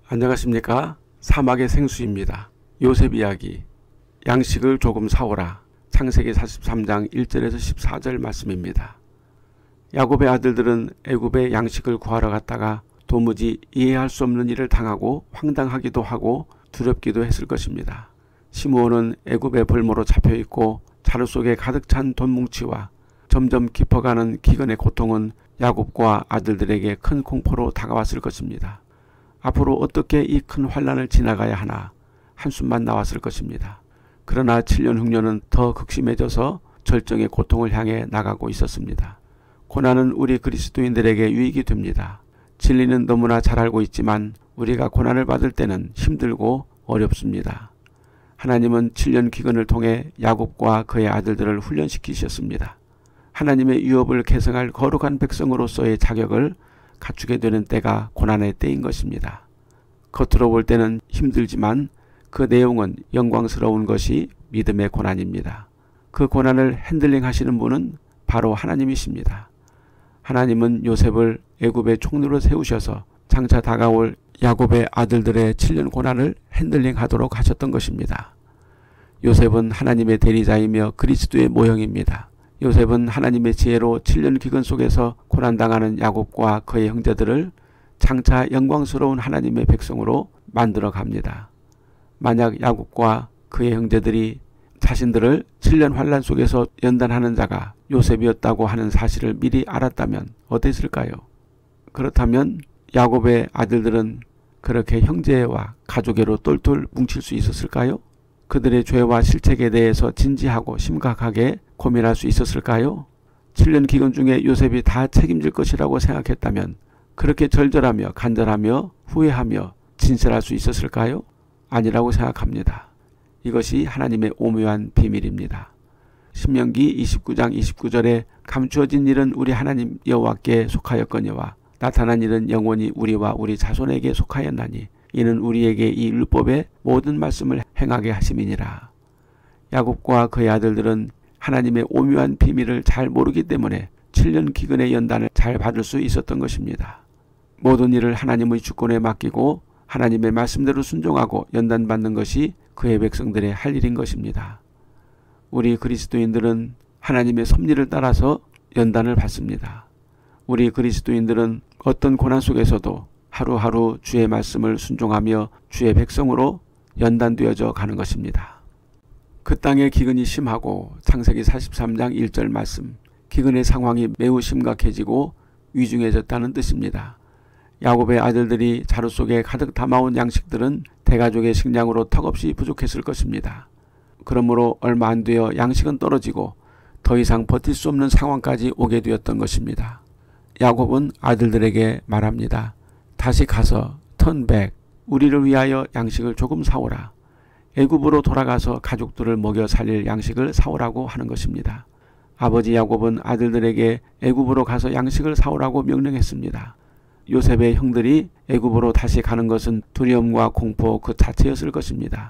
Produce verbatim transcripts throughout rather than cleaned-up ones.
안녕하십니까? 사막의 생수입니다. 요셉 이야기. 양식을 조금 사오라. 창세기 사십삼 장 일 절에서 십사 절 말씀입니다. 야곱의 아들들은 애굽에 양식을 구하러 갔다가 도무지 이해할 수 없는 일을 당하고 황당하기도 하고 두렵기도 했을 것입니다. 시므온은 애굽의 벌모로 잡혀있고 자루 속에 가득 찬 돈뭉치와 점점 깊어가는 기근의 고통은 야곱과 아들들에게 큰 공포로 다가왔을 것입니다. 앞으로 어떻게 이 큰 환난을 지나가야 하나 한숨만 나왔을 것입니다. 그러나 칠 년 흉년은 더 극심해져서 절정의 고통을 향해 나가고 있었습니다. 고난은 우리 그리스도인들에게 유익이 됩니다. 진리는 너무나 잘 알고 있지만 우리가 고난을 받을 때는 힘들고 어렵습니다. 하나님은 칠 년 기근을 통해 야곱과 그의 아들들을 훈련시키셨습니다. 하나님의 유업을 계승할 거룩한 백성으로서의 자격을 갖추게 되는 때가 고난의 때인 것입니다. 겉으로 볼 때는 힘들지만 그 내용은 영광스러운 것이 믿음의 고난입니다. 그 고난을 핸들링 하시는 분은 바로 하나님이십니다. 하나님은 요셉을 애굽의 총리로 세우셔서 장차 다가올 야곱의 아들들의 칠 년 고난을 핸들링 하도록 하셨던 것입니다. 요셉은 하나님의 대리자이며 그리스도의 모형입니다. 요셉은 하나님의 지혜로 칠 년 기근 속에서 고난당하는 야곱과 그의 형제들을 장차 영광스러운 하나님의 백성으로 만들어 갑니다. 만약 야곱과 그의 형제들이 자신들을 칠 년 환난 속에서 연단하는 자가 요셉이었다고 하는 사실을 미리 알았다면 어땠을까요? 그렇다면 야곱의 아들들은 그렇게 형제와 가족애로 똘똘 뭉칠 수 있었을까요? 그들의 죄와 실책에 대해서 진지하고 심각하게 고민할 수 있었을까요? 칠 년 기근 중에 요셉이 다 책임질 것이라고 생각했다면 그렇게 절절하며 간절하며 후회하며 진실할 수 있었을까요? 아니라고 생각합니다. 이것이 하나님의 오묘한 비밀입니다. 신명기 이십구 장 이십구 절에 감추어진 일은 우리 하나님 여호와께 속하였거니와 나타난 일은 영원히 우리와 우리 자손에게 속하였나니 이는 우리에게 이 율법의 모든 말씀을 행하게 하심이니라. 야곱과 그의 아들들은 하나님의 오묘한 비밀을 잘 모르기 때문에 칠 년 기근의 연단을 잘 받을 수 있었던 것입니다. 모든 일을 하나님의 주권에 맡기고 하나님의 말씀대로 순종하고 연단받는 것이 그의 백성들의 할 일인 것입니다. 우리 그리스도인들은 하나님의 섭리를 따라서 연단을 받습니다. 우리 그리스도인들은 어떤 고난 속에서도 하루하루 주의 말씀을 순종하며 주의 백성으로 연단되어져 가는 것입니다. 그 땅의 기근이 심하고 창세기 사십삼 장 일 절 말씀, 기근의 상황이 매우 심각해지고 위중해졌다는 뜻입니다. 야곱의 아들들이 자루 속에 가득 담아온 양식들은 대가족의 식량으로 턱없이 부족했을 것입니다. 그러므로 얼마 안 되어 양식은 떨어지고 더 이상 버틸 수 없는 상황까지 오게 되었던 것입니다. 야곱은 아들들에게 말합니다. 다시 가서 턴백 우리를 위하여 양식을 조금 사오라. 애굽으로 돌아가서 가족들을 먹여 살릴 양식을 사오라고 하는 것입니다. 아버지 야곱은 아들들에게 애굽으로 가서 양식을 사오라고 명령했습니다. 요셉의 형들이 애굽으로 다시 가는 것은 두려움과 공포 그 자체였을 것입니다.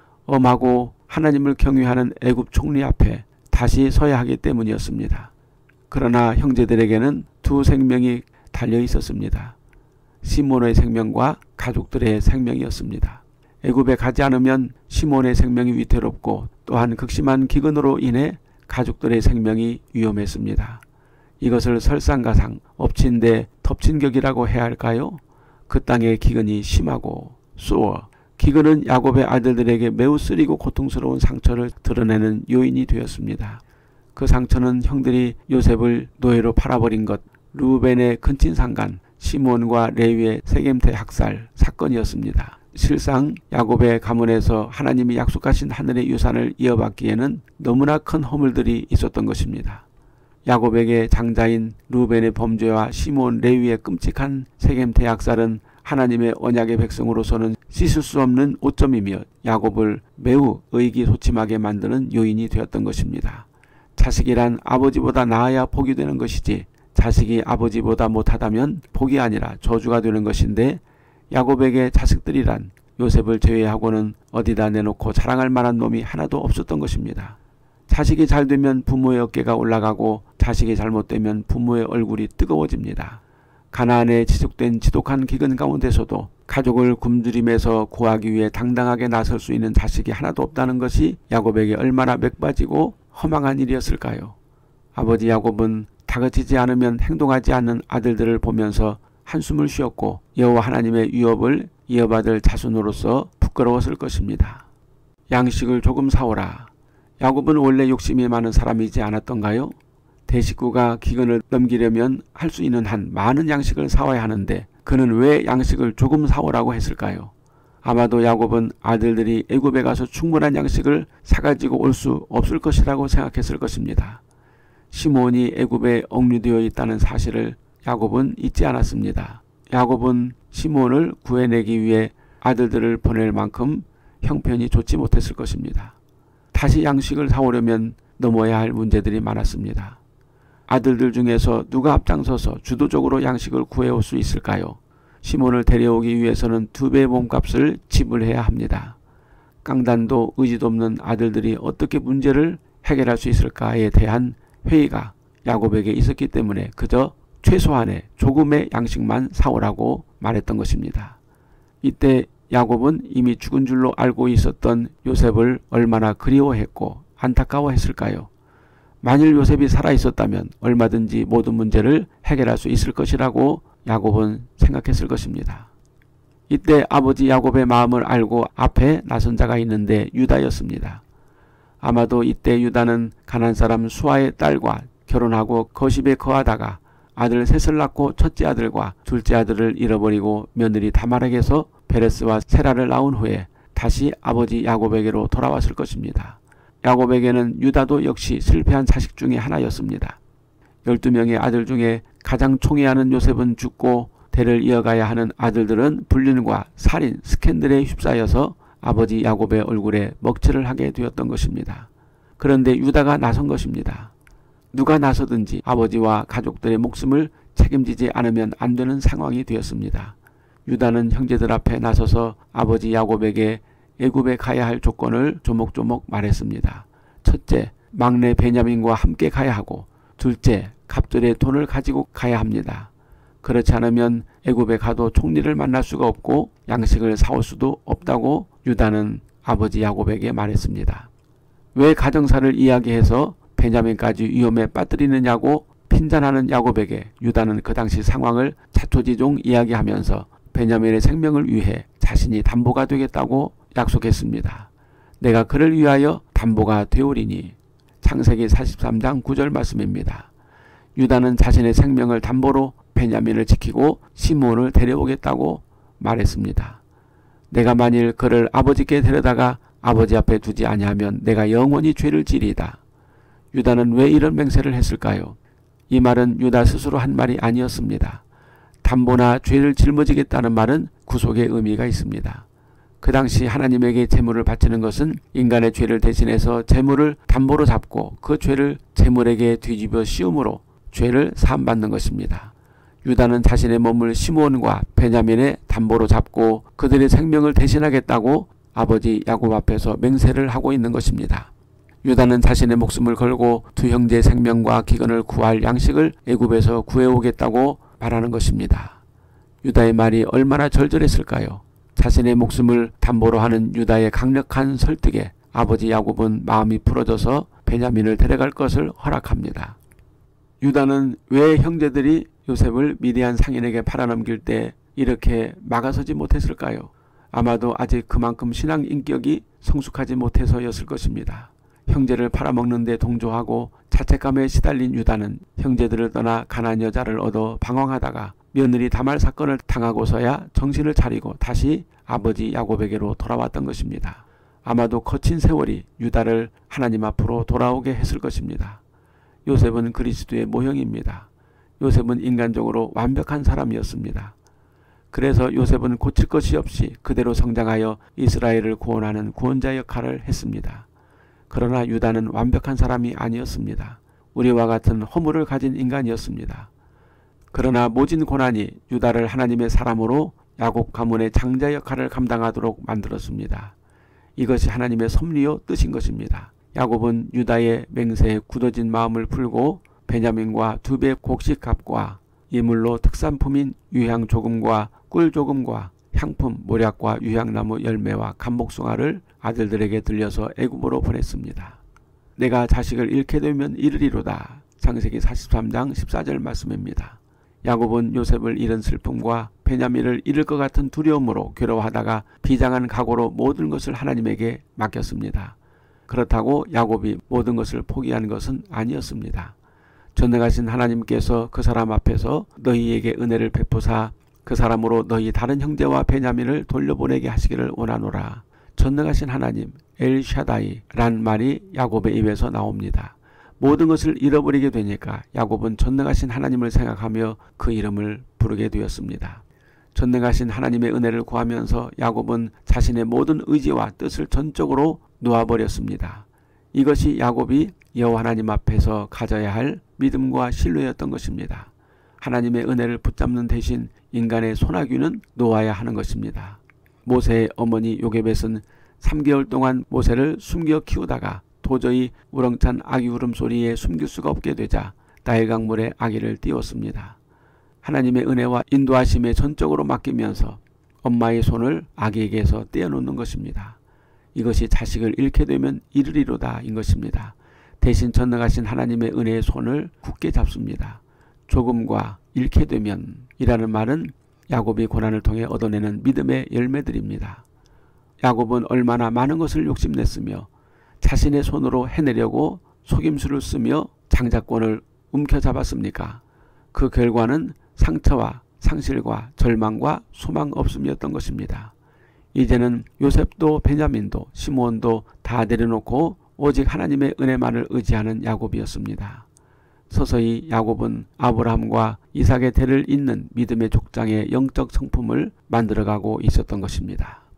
엄하고 하나님을 경외하는 애굽 총리 앞에 다시 서야 하기 때문이었습니다. 그러나 형제들에게는 두 생명이 달려 있었습니다. 시몬의 생명과 가족들의 생명이었습니다. 애굽에 가지 않으면 시몬의 생명이 위태롭고 또한 극심한 기근으로 인해 가족들의 생명이 위험했습니다. 이것을 설상가상 엎친 데 덮친 격이라고 해야 할까요? 그 땅의 기근이 심하고 쏘어 기근은 야곱의 아들들에게 매우 쓰리고 고통스러운 상처를 드러내는 요인이 되었습니다. 그 상처는 형들이 요셉을 노예로 팔아버린 것, 르우벤의 근친상간, 시몬과 레위의 세겜태 학살 사건이었습니다. 실상 야곱의 가문에서 하나님이 약속하신 하늘의 유산을 이어받기에는 너무나 큰 허물들이 있었던 것입니다. 야곱에게 장자인 르우벤의 범죄와 시몬 레위의 끔찍한 세겜태 학살은 하나님의 언약의 백성으로서는 씻을 수 없는 오점이며 야곱을 매우 의기소침하게 만드는 요인이 되었던 것입니다. 자식이란 아버지보다 나아야 복이 되는 것이지 자식이 아버지보다 못하다면 복이 아니라 저주가 되는 것인데 야곱에게 자식들이란 요셉을 제외하고는 어디다 내놓고 자랑할 만한 놈이 하나도 없었던 것입니다. 자식이 잘되면 부모의 어깨가 올라가고 자식이 잘못되면 부모의 얼굴이 뜨거워집니다. 가나안에 지속된 지독한 기근 가운데서도 가족을 굶주림에서 구하기 위해 당당하게 나설 수 있는 자식이 하나도 없다는 것이 야곱에게 얼마나 맥빠지고 허망한 일이었을까요? 아버지 야곱은 다그치지 않으면 행동하지 않는 아들들을 보면서 한숨을 쉬었고 여호와 하나님의 위협을 이어받을 자손으로서 부끄러웠을 것입니다. 양식을 조금 사오라. 야곱은 원래 욕심이 많은 사람이지 않았던가요? 대식구가 기근을 넘기려면 할 수 있는 한 많은 양식을 사와야 하는데 그는 왜 양식을 조금 사오라고 했을까요? 아마도 야곱은 아들들이 애굽에 가서 충분한 양식을 사가지고 올 수 없을 것이라고 생각했을 것입니다. 시므온이 애굽에 억류되어 있다는 사실을 야곱은 잊지 않았습니다. 야곱은 시므온을 구해내기 위해 아들들을 보낼 만큼 형편이 좋지 못했을 것입니다. 다시 양식을 사오려면 넘어야 할 문제들이 많았습니다. 아들들 중에서 누가 앞장서서 주도적으로 양식을 구해올 수 있을까요? 시몬을 데려오기 위해서는 두 배의 몸값을 지불해야 합니다. 깡단도 의지도 없는 아들들이 어떻게 문제를 해결할 수 있을까에 대한 회의가 야곱에게 있었기 때문에 그저 최소한의 조금의 양식만 사오라고 말했던 것입니다. 이때 야곱은 이미 죽은 줄로 알고 있었던 요셉을 얼마나 그리워했고 안타까워했을까요? 만일 요셉이 살아있었다면 얼마든지 모든 문제를 해결할 수 있을 것이라고 야곱은 생각했을 것입니다. 이때 아버지 야곱의 마음을 알고 앞에 나선 자가 있는데 유다였습니다. 아마도 이때 유다는 가나안 사람 수아의 딸과 결혼하고 거십에 거하다가 아들 셋을 낳고 첫째 아들과 둘째 아들을 잃어버리고 며느리 다말에게서 베레스와 세라를 낳은 후에 다시 아버지 야곱에게로 돌아왔을 것입니다. 야곱에게는 유다도 역시 실패한 자식 중에 하나였습니다. 열두 명의 아들 중에 가장 총애하는 요셉은 죽고 대를 이어가야 하는 아들들은 불륜과 살인, 스캔들에 휩싸여서 아버지 야곱의 얼굴에 먹칠을 하게 되었던 것입니다. 그런데 유다가 나선 것입니다. 누가 나서든지 아버지와 가족들의 목숨을 책임지지 않으면 안 되는 상황이 되었습니다. 유다는 형제들 앞에 나서서 아버지 야곱에게 애굽에 가야 할 조건을 조목조목 말했습니다. 첫째, 막내 베냐민과 함께 가야 하고 둘째, 갑절의 돈을 가지고 가야 합니다. 그렇지 않으면 애굽에 가도 총리를 만날 수가 없고 양식을 사올 수도 없다고 유다는 아버지 야곱에게 말했습니다. 왜 가정사를 이야기해서 베냐민까지 위험에 빠뜨리느냐고 핀잔하는 야곱에게 유다는 그 당시 상황을 자초지종 이야기하면서 베냐민의 생명을 위해 자신이 담보가 되겠다고 약속했습니다. 내가 그를 위하여 담보가 되오리니. 창세기 사십삼 장 구 절 말씀입니다. 유다는 자신의 생명을 담보로 베냐민을 지키고 시므온을 데려오겠다고 말했습니다. 내가 만일 그를 아버지께 데려다가 아버지 앞에 두지 아니하면 내가 영원히 죄를 지리이다. 유다는 왜 이런 맹세를 했을까요? 이 말은 유다 스스로 한 말이 아니었습니다. 담보나 죄를 짊어지겠다는 말은 구속의 의미가 있습니다. 그 당시 하나님에게 제물을 바치는 것은 인간의 죄를 대신해서 제물을 담보로 잡고 그 죄를 제물에게 뒤집어 씌움으로 죄를 사함받는 것입니다. 유다는 자신의 몸을 시므온과 베냐민의 담보로 잡고 그들의 생명을 대신하겠다고 아버지 야곱 앞에서 맹세를 하고 있는 것입니다. 유다는 자신의 목숨을 걸고 두 형제의 생명과 기근을 구할 양식을 애굽에서 구해오겠다고 말하는 것입니다. 유다의 말이 얼마나 절절했을까요? 자신의 목숨을 담보로 하는 유다의 강력한 설득에 아버지 야곱은 마음이 풀어져서 베냐민을 데려갈 것을 허락합니다. 유다는 왜 형제들이 요셉을 미디안 상인에게 팔아넘길 때 이렇게 막아서지 못했을까요? 아마도 아직 그만큼 신앙 인격이 성숙하지 못해서였을 것입니다. 형제를 팔아먹는 데 동조하고 자책감에 시달린 유다는 형제들을 떠나 가나안 여자를 얻어 방황하다가 며느리 다말 사건을 당하고서야 정신을 차리고 다시 아버지 야곱에게로 돌아왔던 것입니다. 아마도 거친 세월이 유다를 하나님 앞으로 돌아오게 했을 것입니다. 요셉은 그리스도의 모형입니다. 요셉은 인간적으로 완벽한 사람이었습니다. 그래서 요셉은 고칠 것이 없이 그대로 성장하여 이스라엘을 구원하는 구원자 역할을 했습니다. 그러나 유다는 완벽한 사람이 아니었습니다. 우리와 같은 허물을 가진 인간이었습니다. 그러나 모진 고난이 유다를 하나님의 사람으로 야곱 가문의 장자 역할을 감당하도록 만들었습니다. 이것이 하나님의 섭리요 뜻인 것입니다. 야곱은 유다의 맹세에 굳어진 마음을 풀고 베냐민과 두 배 곡식 값과 예물로 특산품인 유향 조금과 꿀 조금과 향품, 모략과 유향나무 열매와 감목송아를 아들들에게 들려서 애굽으로 보냈습니다. 내가 자식을 잃게 되면 이르리로다. 창세기 사십삼 장 십사 절 말씀입니다. 야곱은 요셉을 잃은 슬픔과 베냐민을 잃을 것 같은 두려움으로 괴로워하다가 비장한 각오로 모든 것을 하나님에게 맡겼습니다. 그렇다고 야곱이 모든 것을 포기한 것은 아니었습니다. 전능하신 하나님께서 그 사람 앞에서 너희에게 은혜를 베푸사 그 사람으로 너희 다른 형제와 베냐민을 돌려보내게 하시기를 원하노라. 전능하신 하나님 엘샤다이 란 말이 야곱의 입에서 나옵니다. 모든 것을 잃어버리게 되니까 야곱은 전능하신 하나님을 생각하며 그 이름을 부르게 되었습니다. 전능하신 하나님의 은혜를 구하면서 야곱은 자신의 모든 의지와 뜻을 전적으로 놓아버렸습니다. 이것이 야곱이 여호와 하나님 앞에서 가져야 할 믿음과 신뢰였던 것입니다. 하나님의 은혜를 붙잡는 대신 인간의 손아귀는 놓아야 하는 것입니다. 모세의 어머니 요게벳은 삼 개월 동안 모세를 숨겨 키우다가 도저히 우렁찬 아기 울음소리에 숨길 수가 없게 되자 나일강물에 아기를 띄웠습니다. 하나님의 은혜와 인도하심에 전적으로 맡기면서 엄마의 손을 아기에게서 떼어놓는 것입니다. 이것이 자식을 잃게 되면 이르리로다 인 것입니다. 대신 전능하신 하나님의 은혜의 손을 굳게 잡습니다. 조금과 잃게 되면 이라는 말은 야곱이 고난을 통해 얻어내는 믿음의 열매들입니다. 야곱은 얼마나 많은 것을 욕심냈으며 자신의 손으로 해내려고 속임수를 쓰며 장자권을 움켜잡았습니까? 그 결과는 상처와 상실과 절망과 소망 없음이었던 것입니다. 이제는 요셉도 베냐민도 시므온도 다 내려놓고 오직 하나님의 은혜만을 의지하는 야곱이었습니다. 서서히 야곱은 아브라함과 이삭의 대를 잇는 믿음의 족장의 영적 성품을 만들어가고 있었던 것입니다.